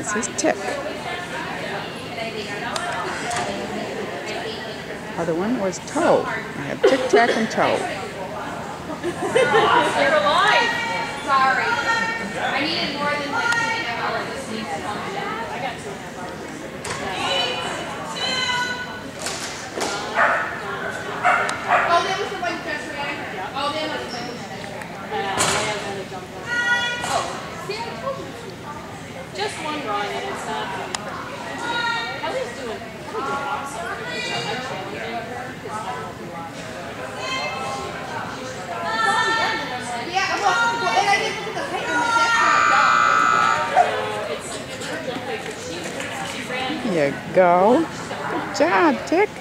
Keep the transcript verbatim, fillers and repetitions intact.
This is Tick. Other one was Toe. I have Tic Tac and Toe. You're alive! Sorry. I needed more than like two and a half hours of sleep to function. I got two and a half hours. Oh, that was the one dress reactor? Oh, that was the one dress reactor. Oh, see, I told you. Just one drawing and it's not. Kelly's doing, Kelly's doing awesome. I'm challenging her because I don't know if you watch her. Yeah, well, well, and I didn't look at the paper, but that's not done. It's, it's her jump paper. She, she ran. There you go. Good job, Tick.